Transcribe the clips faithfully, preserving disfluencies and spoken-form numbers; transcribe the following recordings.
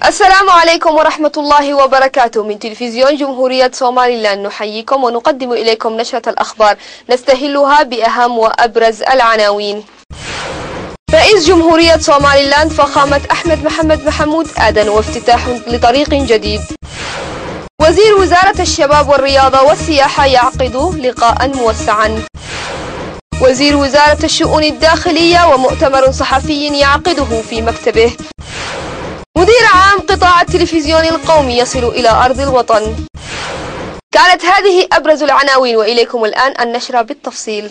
السلام عليكم ورحمة الله وبركاته. من تلفزيون جمهورية صوماليلاند نحييكم ونقدم إليكم نشرة الأخبار نستهلها بأهم وأبرز العناوين. رئيس جمهورية صوماليلاند فخامة أحمد محمد محمود آدن وافتتاح لطريق جديد. وزير وزارة الشباب والرياضة والسياحة يعقد لقاء موسعا. وزير وزارة الشؤون الداخلية ومؤتمر صحفي يعقده في مكتبه. مدير عام قطاع التلفزيون القومي يصل إلى أرض الوطن. كانت هذه أبرز العناوين، وإليكم الآن النشرة بالتفصيل.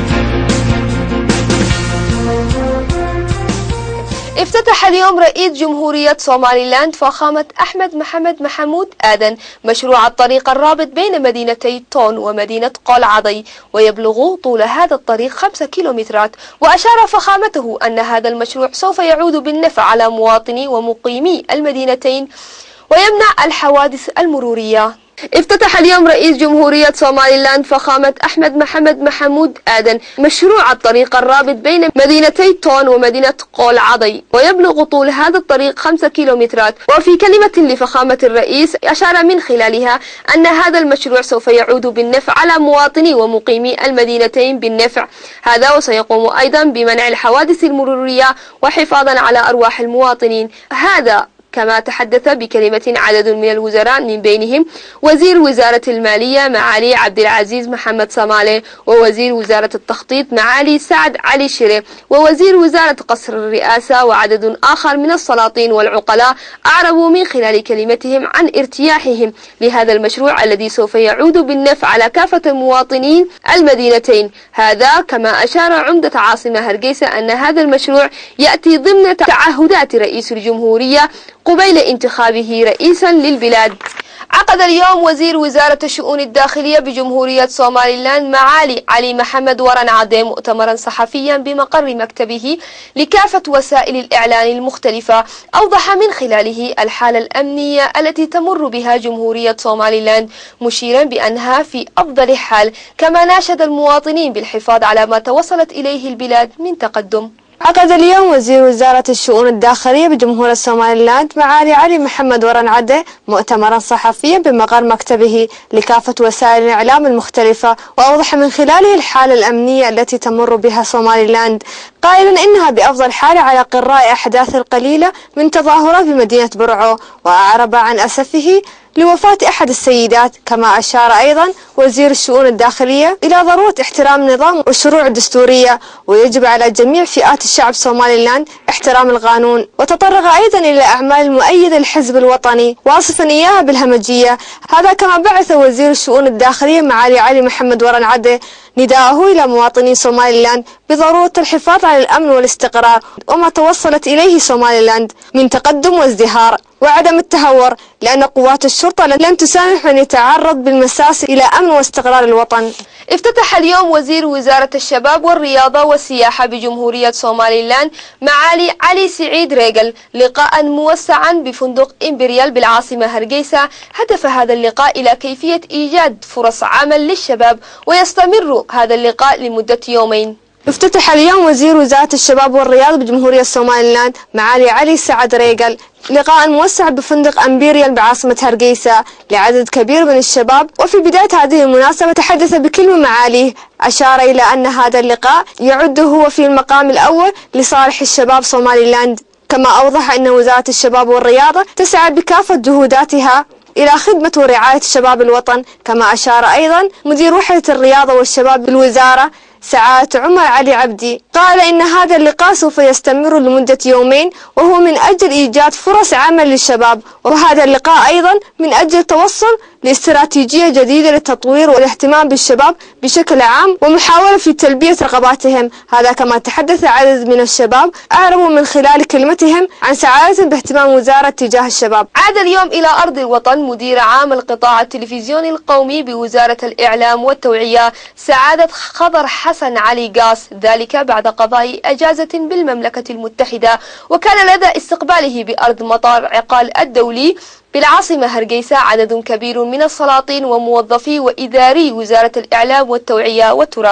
افتتح اليوم رئيس جمهورية صوماليلاند فخامة أحمد محمد محمود آدن مشروع الطريق الرابط بين مدينتي تون ومدينة قلعضي، ويبلغ طول هذا الطريق خمسة كيلومترات. وأشار فخامته أن هذا المشروع سوف يعود بالنفع على مواطني ومقيمي المدينتين ويمنع الحوادث المرورية. افتتح اليوم رئيس جمهورية صوماليلاند فخامة أحمد محمد محمود آدن مشروع الطريق الرابط بين مدينتي تون ومدينة قلعضي، ويبلغ طول هذا الطريق خمسة كيلومترات. وفي كلمة لفخامة الرئيس أشار من خلالها أن هذا المشروع سوف يعود بالنفع على مواطني ومقيمي المدينتين بالنفع هذا، وسيقوم أيضا بمنع الحوادث المرورية وحفاظا على أرواح المواطنين. هذا كما تحدث بكلمة عدد من الوزراء من بينهم وزير وزارة المالية معالي عبد العزيز محمد صمالة، ووزير وزارة التخطيط معالي سعد علي شري، ووزير وزارة قصر الرئاسة، وعدد آخر من السلاطين والعقلاء أعربوا من خلال كلمتهم عن ارتياحهم لهذا المشروع الذي سوف يعود بالنفع على كافة المواطنين المدينتين. هذا كما أشار عمدة عاصمة هرقيسة أن هذا المشروع يأتي ضمن تعهدات رئيس الجمهورية قبيل انتخابه رئيسا للبلاد. عقد اليوم وزير وزارة الشؤون الداخلية بجمهورية صوماليلاند معالي علي محمد ورن عدي مؤتمرا صحفيا بمقر مكتبه لكافة وسائل الإعلان المختلفة، أوضح من خلاله الحالة الأمنية التي تمر بها جمهورية صوماليلاند، مشيرا بأنها في أفضل حال، كما ناشد المواطنين بالحفاظ على ما توصلت إليه البلاد من تقدم. عقد اليوم وزير وزارة الشؤون الداخلية بجمهورية صوماليلاند معالي علي محمد ورن عدي مؤتمرا صحفيا بمقر مكتبه لكافة وسائل الإعلام المختلفة، وأوضح من خلاله الحالة الأمنية التي تمر بها صوماليلاند، قائلا إنها بأفضل حال على قراء أحداث القليلة من تظاهرات بمدينة برعو، وأعرب عن أسفه لوفاة أحد السيدات. كما أشار أيضا وزير الشؤون الداخلية إلى ضرورة احترام النظام والشروع الدستورية، ويجب على جميع فئات الشعب صوماليلاند احترام القانون. وتطرق أيضا إلى أعمال المؤيدة للحزب الوطني واصفا إياها بالهمجية. هذا كما بعث وزير الشؤون الداخلية معالي علي محمد ورن عدي نداءه إلى مواطني صوماليلاند بضرورة الحفاظ على الأمن والاستقرار وما توصلت إليه صوماليلاند من تقدم وازدهار، وعدم التهور، لأن قوات الشرطة لن تسامح من يتعرض بالمساس إلى أمن واستقرار الوطن. افتتح اليوم وزير وزارة الشباب والرياضة والسياحة بجمهورية صوماليلاند معالي علي سعيد ريغل لقاء موسعا بفندق إمبريال بالعاصمة هرقيسة. هدف هذا اللقاء إلى كيفية إيجاد فرص عمل للشباب، ويستمر هذا اللقاء لمدة يومين. افتتح اليوم وزير وزارة الشباب والرياضة بجمهورية صوماليلاند معالي علي سعد ريغل لقاء موسع بفندق أمبريال بعاصمة هرقيسة لعدد كبير من الشباب. وفي بداية هذه المناسبة تحدث بكلمة معاليه، أشار إلى أن هذا اللقاء يعد هو في المقام الأول لصالح الشباب صوماليلاند. كما أوضح أن وزارة الشباب والرياضة تسعى بكافة جهوداتها إلى خدمة ورعاية شباب الوطن. كما أشار أيضا مدير وحدة الرياضة والشباب بالوزارة سعادة عمر علي عبدي، قال إن هذا اللقاء سوف يستمر لمدة يومين، وهو من أجل إيجاد فرص عمل للشباب، وهذا اللقاء أيضا من أجل توصل لاستراتيجية جديدة للتطوير والاهتمام بالشباب بشكل عام ومحاولة في تلبية رغباتهم. هذا كما تحدث عدد من الشباب أعربوا من خلال كلمتهم عن سعادتهم باهتمام وزارة تجاه الشباب. عاد اليوم إلى أرض الوطن مدير عام القطاع التلفزيوني القومي بوزارة الإعلام والتوعية سعادة خضر حسن علي قاس، ذلك بعد قضاء أجازة بالمملكة المتحدة، وكان لدى استقباله بأرض مطار عقال الدولي بالعاصمة هرقيسة عدد كبير من السلاطين وموظفي وإداري وزارة الإعلام والتوعية والتراث.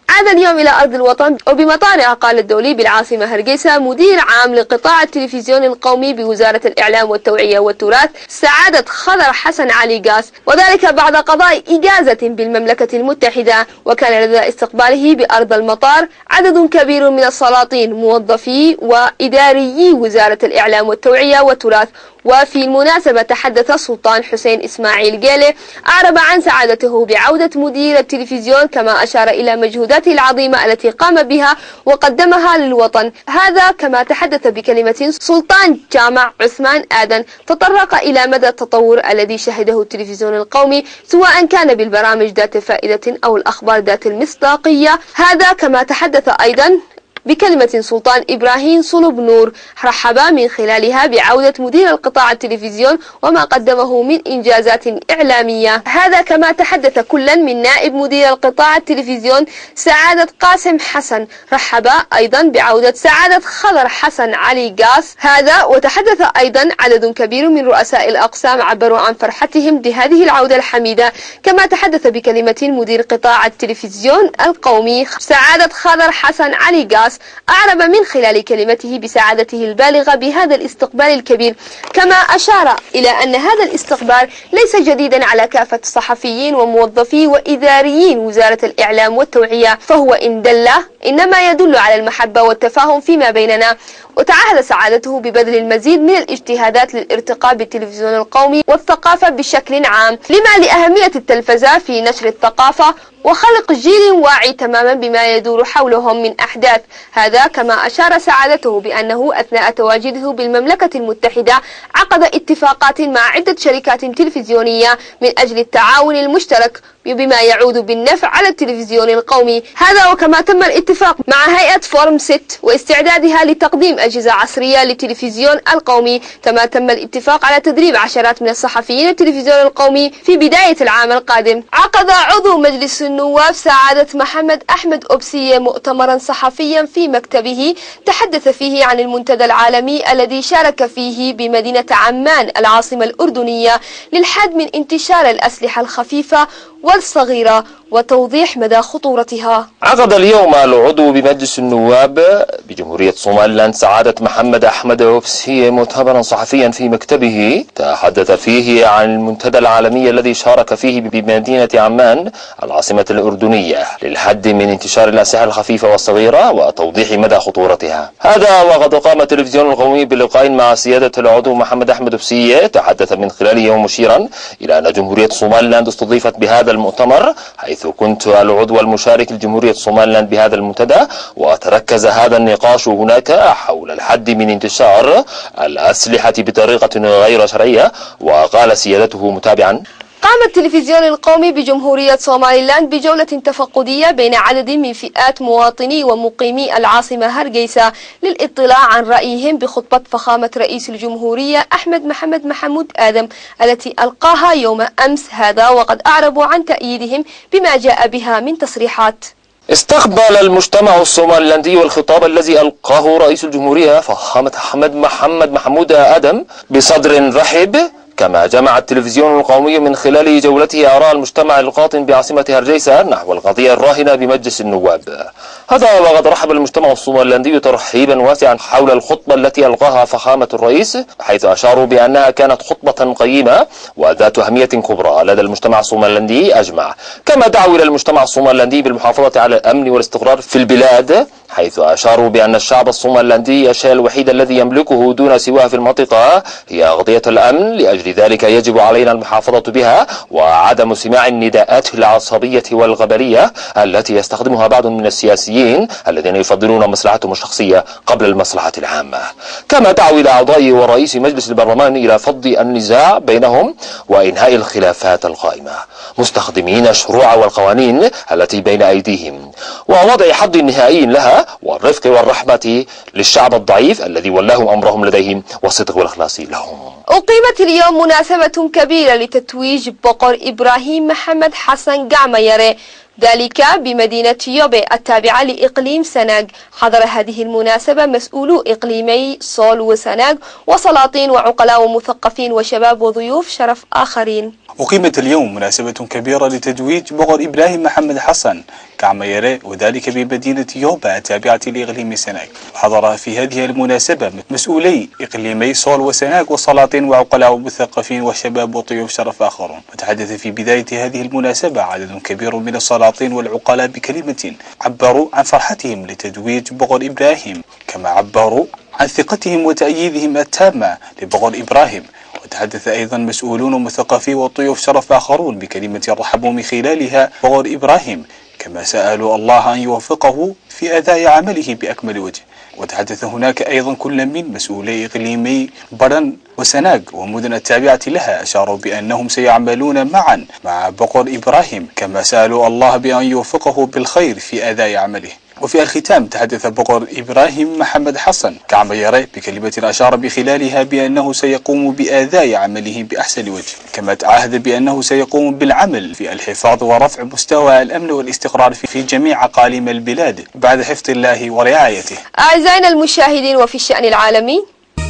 عاد اليوم إلى أرض الوطن وبمطار عقال الدولي بالعاصمة هرقيسة مدير عام لقطاع التلفزيون القومي بوزارة الإعلام والتوعية والتراث سعادة خضر حسن علي قاس، وذلك بعد قضاء إجازة بالمملكة المتحدة. وكان لدى استقباله بأرض المطار عدد كبير من السلاطين موظفي وإداريي وزارة الإعلام والتوعية والتراث. وفي المناسبة تحدث السلطان حسين إسماعيل جيلي أعرب عن سعادته بعودة مدير التلفزيون، كما أشار إلى مجهوداته العظيمة التي قام بها وقدمها للوطن. هذا كما تحدث بكلمة سلطان جامع عثمان آدن تطرق إلى مدى التطور الذي شهده التلفزيون القومي، سواء كان بالبرامج ذات فائدة أو الأخبار ذات المصداقية. هذا كما تحدث أيضا بكلمة سلطان إبراهيم صلب نور رحب من خلالها بعودة مدير القطاع التلفزيون وما قدمه من إنجازات إعلامية. هذا كما تحدث كلا من نائب مدير القطاع التلفزيون سعادة قاسم حسن رحب أيضا بعودة سعادة خضر حسن علي قاس. هذا وتحدث أيضا عدد كبير من رؤساء الأقسام عبروا عن فرحتهم بهذه العودة الحميدة. كما تحدث بكلمة مدير قطاع التلفزيون القومي سعادة خضر حسن علي قاس أعرب من خلال كلمته بسعادته البالغة بهذا الاستقبال الكبير، كما أشار إلى أن هذا الاستقبال ليس جديدا على كافة الصحفيين وموظفي وإداريين وزارة الإعلام والتوعية، فهو إن دل إنما يدل على المحبة والتفاهم فيما بيننا. وتعهد سعادته ببذل المزيد من الاجتهادات للارتقاء بالتلفزيون القومي والثقافة بشكل عام، لما لأهمية التلفزة في نشر الثقافة وخلق جيل واعي تماما بما يدور حولهم من أحداث. هذا كما أشار سعادته بأنه أثناء تواجده بالمملكة المتحدة عقد اتفاقات مع عدة شركات تلفزيونية من أجل التعاون المشترك بما يعود بالنفع على التلفزيون القومي. هذا وكما تم الاتفاق مع هيئة فورم ست واستعدادها لتقديم أجهزة عصرية للتلفزيون القومي. كما تم الاتفاق على تدريب عشرات من الصحفيين التلفزيون القومي في بداية العام القادم. عقد عضو مجلس النواب سعادة محمد أحمد أبسية مؤتمرا صحفيا في مكتبه تحدث فيه عن المنتدى العالمي الذي شارك فيه بمدينة عمان العاصمة الأردنية للحد من انتشار الأسلحة الخفيفة والصغيرة وتوضيح مدى خطورتها. عقد اليوم العضو بمجلس النواب بجمهورية صوماليلاند سعادة محمد أحمد أوفسي مؤتمرا صحفيا في مكتبه تحدث فيه عن المنتدى العالمي الذي شارك فيه بمدينة عمان العاصمة الأردنية للحد من انتشار الأسلحة الخفيفة والصغيرة وتوضيح مدى خطورتها. هذا وقد قام التلفزيون القومي بلقاء مع سيادة العضو محمد أحمد أوفسي تحدث من خلاله مشيرا إلى أن جمهورية صوماليلاند استضيفت بهذا المؤتمر، حيث كنت العضو المشارك لجمهورية صوماليلاند بهذا المنتدى، وتركز هذا النقاش هناك حول الحد من انتشار الأسلحة بطريقة غير شرعية. وقال سيادته متابعا: قام التلفزيون القومي بجمهورية صوماليلاند بجولة تفقدية بين عدد من فئات مواطني ومقيمي العاصمة هرقيسة للإطلاع عن رأيهم بخطبة فخامة رئيس الجمهورية أحمد محمد محمود آدم التي ألقاها يوم أمس هذا، وقد أعربوا عن تأييدهم بما جاء بها من تصريحات. استقبل المجتمع الصوماليلاندي والخطاب الذي ألقاه رئيس الجمهورية فخامة أحمد محمد محمود آدم بصدر رحب. كما جمع التلفزيون القومي من خلال جولته آراء المجتمع القاطن بعاصمة هرقيسة نحو القضية الراهنة بمجلس النواب. هذا وقد رحب المجتمع الصوماليلاندي ترحيبا واسعا حول الخطبة التي ألقاها فخامة الرئيس، حيث أشاروا بأنها كانت خطبة قيمة وذات أهمية كبرى لدى المجتمع الصوماليلاندي أجمع. كما دعوا إلى المجتمع الصوماليلاندي بالمحافظة على الأمن والاستقرار في البلاد، حيث أشاروا بأن الشعب الصوماليلاندي الشيء الوحيد الذي يملكه دون سواه في المنطقة هي قضية الأمن، لأجل ذلك يجب علينا المحافظة بها وعدم سماع النداءات العصبية والغبرية التي يستخدمها بعض من السياسيين الذين يفضلون مصلحتهم الشخصية قبل المصلحة العامة. كما دعوا إلى أعضاء ورئيس مجلس البرلمان إلى فض النزاع بينهم وإنهاء الخلافات القائمة، مستخدمين الشروع والقوانين التي بين أيديهم، ووضع حد نهائي لها، والرفق والرحمة للشعب الضعيف الذي ولاهم أمرهم لديهم، والصدق والإخلاص لهم. أقيمت اليوم مناسبة كبيرة لتتويج بقر إبراهيم محمد حسن قعميري، ذلك بمدينة يوبي التابعة لإقليم سناغ. حضر هذه المناسبة مسؤولو إقليمي صول وسناغ وسلاطين وعقلاء ومثقفين وشباب وضيوف شرف آخرين. أقيمت اليوم مناسبة كبيرة لتتويج بقر إبراهيم محمد حسن كعميرة، وذلك بمدينة يوبا التابعة لإقليم سناك. وحضر في هذه المناسبة مسؤولي إقليمي صول وسناك وسلاطين وعقلاء ومثقفين وشباب وضيوف شرف آخرون. وتحدث في بداية هذه المناسبة عدد كبير من السلاطين والعقلاء بكلمة عبروا عن فرحتهم لتتويج بقر إبراهيم، كما عبروا عن ثقتهم وتأييدهم التامة لبقر إبراهيم. وتحدث أيضا مسؤولون ومثقفي وضيوف شرف آخرون بكلمة رحبوا من خلالها بقر إبراهيم، كما سألوا الله أن يوفقه في أداء عمله بأكمل وجه. وتحدث هناك أيضا كل من مسؤولي إقليمي برن وسناق ومدن التابعة لها أشاروا بأنهم سيعملون معا مع بقر إبراهيم، كما سألوا الله بأن يوفقه بالخير في أداء عمله. وفي الختام تحدث بقر إبراهيم محمد حسن كعميرة بكلمة أشار بخلالها بأنه سيقوم بأداء عمله بأحسن وجه، كما تعهد بأنه سيقوم بالعمل في الحفاظ ورفع مستوى الأمن والاستقرار في جميع أقاليم البلاد بعد حفظ الله ورعايته. أعزائنا المشاهدين، وفي الشأن العالمي،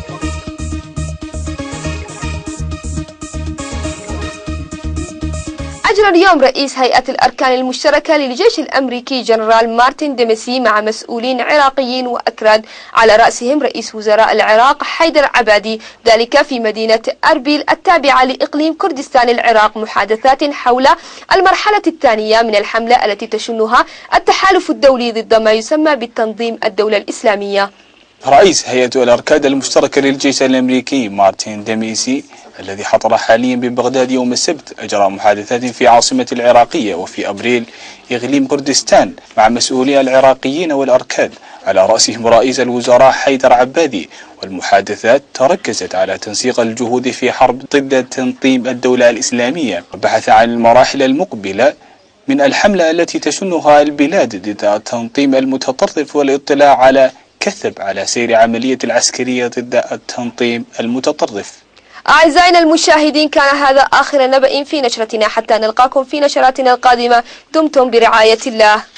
أجرى اليوم رئيس هيئة الأركان المشتركة للجيش الأمريكي جنرال مارتن ديمسي مع مسؤولين عراقيين وأكراد على رأسهم رئيس وزراء العراق حيدر عبادي، ذلك في مدينة أربيل التابعة لإقليم كردستان العراق، محادثات حول المرحلة الثانية من الحملة التي تشنها التحالف الدولي ضد ما يسمى بالتنظيم الدولة الإسلامية. رئيس هيئة الأركان المشتركة للجيش الأمريكي مارتن ديمسي الذي حضر حاليا ببغداد يوم السبت أجرى محادثات في عاصمة العراقية وفي أبريل إقليم كردستان مع مسؤولي العراقيين والأركاد على رأسهم رئيس الوزراء حيدر عبادي. والمحادثات تركزت على تنسيق الجهود في حرب ضد تنظيم الدولة الإسلامية، وبحث عن المراحل المقبلة من الحملة التي تشنها البلاد ضد التنظيم المتطرف والاطلاع على كثب على سير عملية العسكرية ضد التنظيم المتطرف. أعزائنا المشاهدين، كان هذا آخر نبأ في نشرتنا، حتى نلقاكم في نشراتنا القادمة. دمتم برعاية الله.